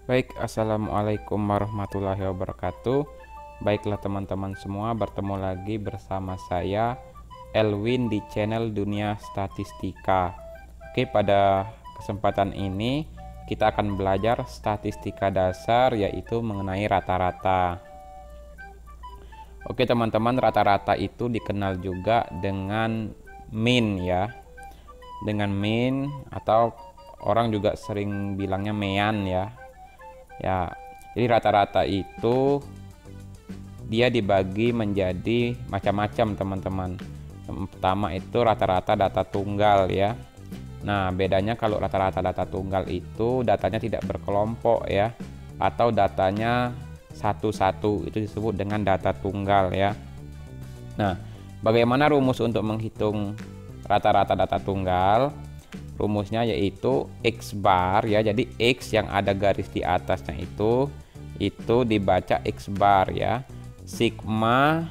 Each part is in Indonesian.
Baik, assalamualaikum warahmatullahi wabarakatuh. Baiklah teman-teman semua, bertemu lagi bersama saya Elwin di channel Dunia Statistika. Oke, pada kesempatan ini kita akan belajar statistika dasar, yaitu mengenai rata-rata. Oke teman-teman, rata-rata itu dikenal juga dengan mean ya. Dengan mean, atau orang juga sering bilangnya mean ya. Ya, jadi rata-rata itu dia dibagi menjadi macam-macam teman-teman. Yang pertama itu rata-rata data tunggal ya. Nah, bedanya kalau rata-rata data tunggal itu datanya tidak berkelompok ya, atau datanya satu-satu, itu disebut dengan data tunggal ya. Nah, bagaimana rumus untuk menghitung rata-rata data tunggal? Rumusnya yaitu X bar ya. Jadi X yang ada garis di atasnya itu dibaca X bar ya. Sigma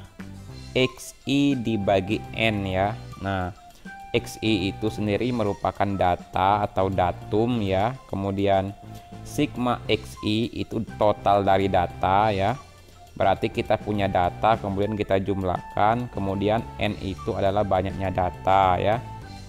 XI dibagi N ya. Nah, XI itu sendiri merupakan data atau datum ya. Kemudian sigma XI itu total dari data ya. Berarti kita punya data, kemudian kita jumlahkan, kemudian N itu adalah banyaknya data ya.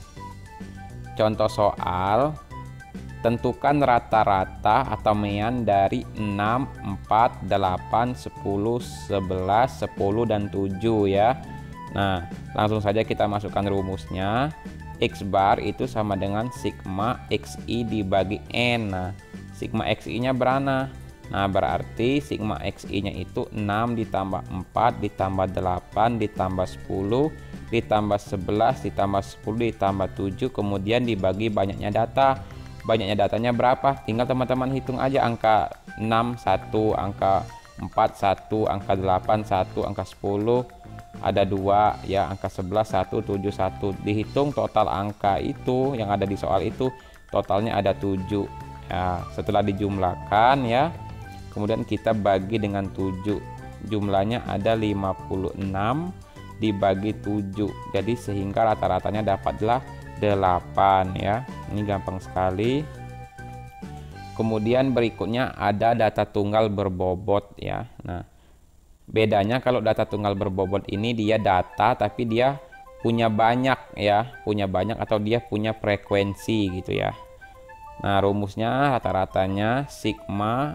Contoh soal, tentukan rata-rata atau mean dari 6, 4, 8, 10, 11, 10, dan 7 ya. Nah, langsung saja kita masukkan rumusnya. X bar itu sama dengan sigma XI dibagi N. Nah, sigma XI-nya berapa? Nah, berarti sigma XI-nya itu 6 ditambah 4 ditambah 8 ditambah 10 ditambah 11 ditambah 10 ditambah 7, kemudian dibagi banyaknya data. Banyaknya datanya berapa? Tinggal teman-teman hitung aja, angka 6 1, angka 4 1, angka 8 1, angka 10 ada 2 ya, angka 11 1, 7 1. Dihitung total angka itu yang ada di soal itu, totalnya ada 7 ya. Setelah dijumlahkan ya, kemudian kita bagi dengan 7, jumlahnya ada 56 dibagi 7, jadi sehingga rata-ratanya dapatlah 8 ya. Ini gampang sekali. Kemudian berikutnya ada data tunggal berbobot ya. Nah, bedanya kalau data tunggal berbobot ini dia data tapi dia punya banyak ya, punya banyak atau dia punya frekuensi gitu ya. Nah, rumusnya rata-ratanya sigma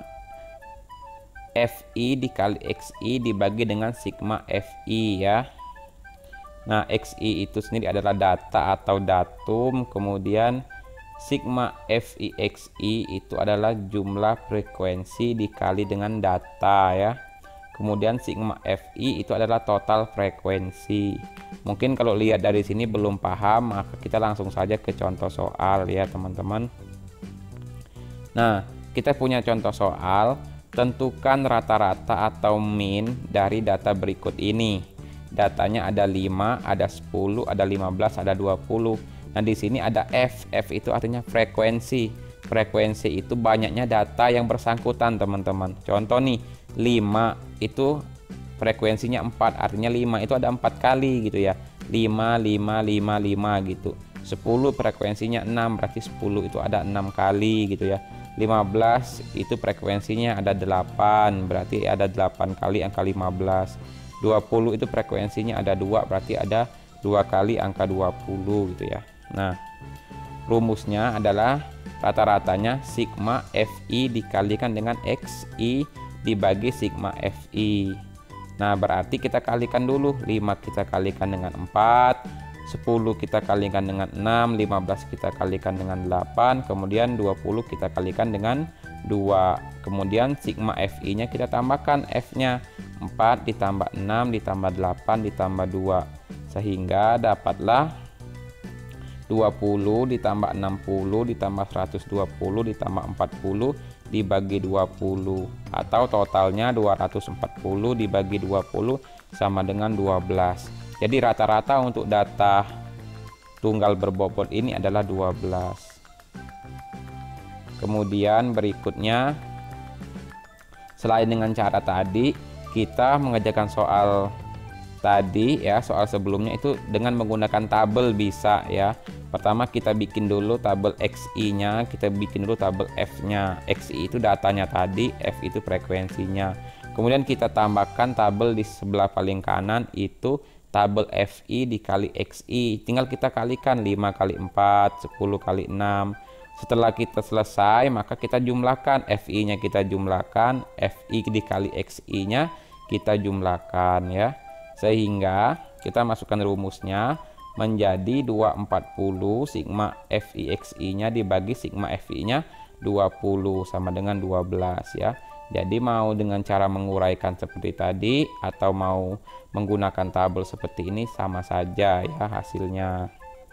FI dikali XI dibagi dengan sigma FI ya. Nah, XI itu sendiri adalah data atau datum, kemudian sigma FI XI itu adalah jumlah frekuensi dikali dengan data ya. Kemudian sigma FI itu adalah total frekuensi. Mungkin kalau lihat dari sini belum paham, maka kita langsung saja ke contoh soal ya teman-teman. Nah, kita punya contoh soal, tentukan rata-rata atau mean dari data berikut ini. Datanya ada 5, ada 10, ada 15, ada 20. Nah, di sini ada F. F itu artinya frekuensi. Frekuensi itu banyaknya data yang bersangkutan, teman-teman. Contoh nih, 5 itu frekuensinya 4, artinya 5 itu ada 4 kali gitu ya. 5, 5, 5, 5 gitu. 10 frekuensinya 6, berarti 10 itu ada 6 kali gitu ya. 15 itu frekuensinya ada 8, berarti ada 8 kali angka 15. 20 itu frekuensinya ada 2, berarti ada 2 kali angka 20 gitu ya. Nah, rumusnya adalah rata-ratanya sigma FI dikalikan dengan XI dibagi sigma FI. Nah, berarti kita kalikan dulu, 5 kita kalikan dengan 4, 10 kita kalikan dengan 6, 15 kita kalikan dengan 8, kemudian 20 kita kalikan dengan 2. Kemudian sigma FI nya kita tambahkan, F nya 4 ditambah 6 ditambah 8 ditambah 2, sehingga dapatlah 20 ditambah 60 ditambah 120 ditambah 40 dibagi 20, atau totalnya 240 dibagi 20 sama dengan 12. Jadi rata-rata untuk data tunggal berbobot ini adalah 12. Kemudian berikutnya, selain dengan cara tadi, kita mengerjakan soal tadi ya, soal sebelumnya itu dengan menggunakan tabel bisa ya. Pertama kita bikin dulu tabel XI-nya, kita bikin dulu tabel F-nya. XI itu datanya tadi, F itu frekuensinya. Kemudian kita tambahkan tabel di sebelah paling kanan itu tabel FI dikali XI. Tinggal kita kalikan 5 kali 4, 10 kali 6. Setelah kita selesai, maka kita jumlahkan FI-nya, kita jumlahkan FI dikali XI-nya kita jumlahkan ya. Sehingga kita masukkan rumusnya menjadi 240 sigma FI/XI-nya dibagi sigma FI-nya 20 sama dengan 12 ya. Jadi mau dengan cara menguraikan seperti tadi atau mau menggunakan tabel seperti ini sama saja ya hasilnya.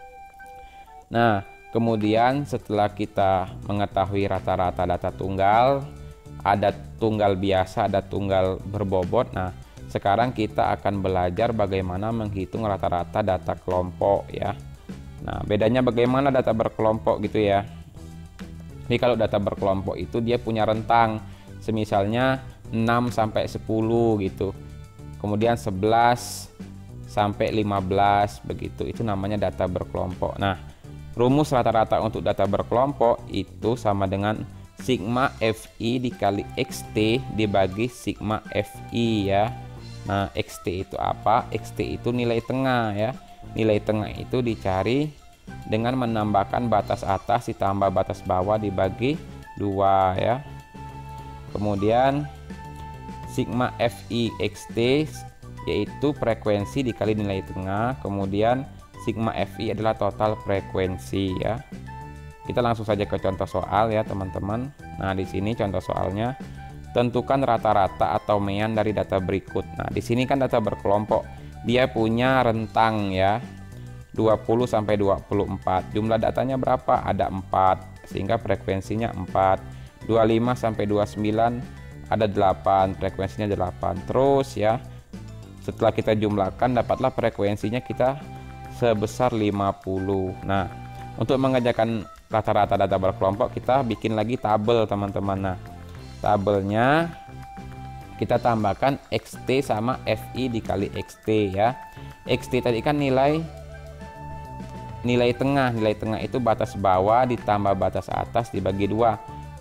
Nah, kemudian setelah kita mengetahui rata-rata data tunggal, ada tunggal biasa, ada tunggal berbobot. Nah, sekarang kita akan belajar bagaimana menghitung rata-rata data kelompok ya. Nah, bedanya bagaimana data berkelompok gitu ya. Jadi kalau data berkelompok itu dia punya rentang, semisalnya 6 sampai 10 gitu. Kemudian 11 sampai 15 begitu. Itu namanya data berkelompok. Nah, rumus rata-rata untuk data berkelompok itu sama dengan sigma FI dikali XT dibagi sigma FI ya. Nah, XT itu apa? XT itu nilai tengah ya. Nilai tengah itu dicari dengan menambahkan batas atas ditambah batas bawah dibagi 2 ya. Kemudian sigma FI XT yaitu frekuensi dikali nilai tengah. Kemudian sigma FI adalah total frekuensi ya. Kita langsung saja ke contoh soal ya teman-teman. Nah, di sini contoh soalnya, tentukan rata-rata atau mean dari data berikut. Nah, di sini kan data berkelompok. Dia punya rentang ya. 20 sampai 24. Jumlah datanya berapa? Ada 4. Sehingga frekuensinya 4. 25 sampai 29 ada 8, frekuensinya 8. Terus ya. Setelah kita jumlahkan dapatlah frekuensinya kita sebesar 50. Nah, untuk mengerjakan rata-rata data berkelompok kita bikin lagi tabel teman-teman. Nah, tabelnya kita tambahkan XT sama FI dikali XT ya. XT tadi kan nilai tengah. Nilai tengah itu batas bawah ditambah batas atas dibagi 2.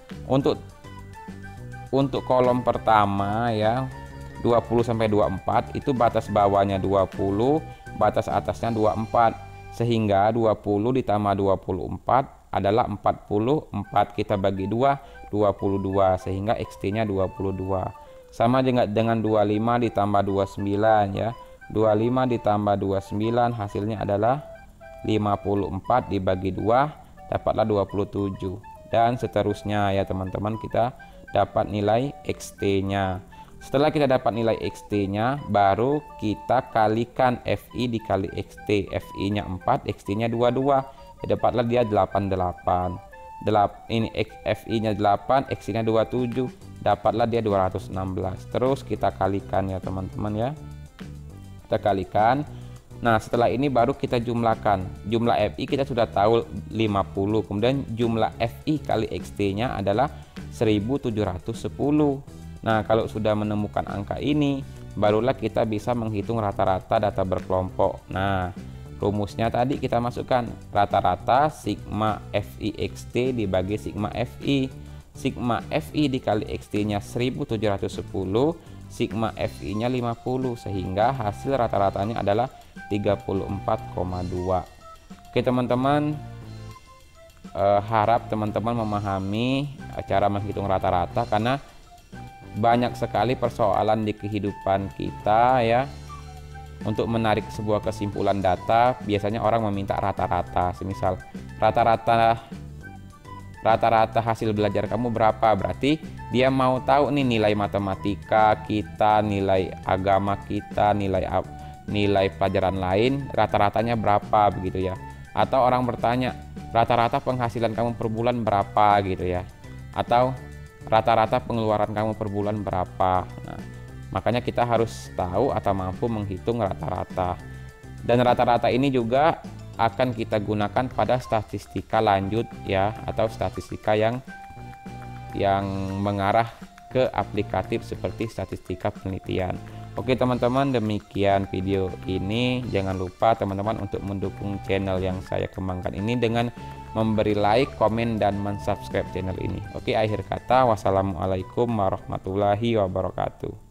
Untuk kolom pertama ya 20 sampai 24 itu batas bawahnya 20, batas atasnya 24. Sehingga 20 ditambah 24 adalah 44, kita bagi 2, 22, sehingga XT-nya 22. Sama dengan 25 ditambah 29 ya. 25 ditambah 29 hasilnya adalah 54 dibagi 2 dapatlah 27. Dan seterusnya ya teman-teman, kita dapat nilai XT-nya. Setelah kita dapat nilai XT-nya, baru kita kalikan FI dikali XT. FI-nya 4, XT-nya 22. Ya, dapatlah dia 88. Ini FI-nya 8, XT-nya 27. Dapatlah dia 216. Terus kita kalikan ya teman-teman ya. Kita kalikan. Nah, setelah ini baru kita jumlahkan. Jumlah FI kita sudah tahu 50. Kemudian jumlah FI kali XT-nya adalah 1710. Nah, kalau sudah menemukan angka ini, barulah kita bisa menghitung rata-rata data berkelompok. Nah, rumusnya tadi kita masukkan rata-rata sigma FI XT dibagi sigma FI. Sigma FI dikali XT-nya 1710, sigma FI-nya 50, sehingga hasil rata-ratanya adalah 34,2. Oke teman-teman, harap teman-teman memahami cara menghitung rata-rata, karena banyak sekali persoalan di kehidupan kita ya. Untuk menarik sebuah kesimpulan data, biasanya orang meminta rata-rata. Semisal rata-rata hasil belajar kamu berapa, berarti dia mau tahu nih nilai matematika kita, nilai agama kita, nilai pelajaran lain, rata-ratanya berapa begitu ya. Atau orang bertanya, rata-rata penghasilan kamu per bulan berapa gitu ya. Atau rata-rata pengeluaran kamu per bulan berapa. Nah, makanya kita harus tahu atau mampu menghitung rata-rata. Dan rata-rata ini juga akan kita gunakan pada statistika lanjut ya, atau statistika yang mengarah ke aplikatif seperti statistika penelitian. Oke teman-teman, demikian video ini. Jangan lupa teman-teman untuk mendukung channel yang saya kembangkan ini dengan memberi like, komen, dan mensubscribe channel ini. Oke, akhir kata, wassalamualaikum warahmatullahi wabarakatuh.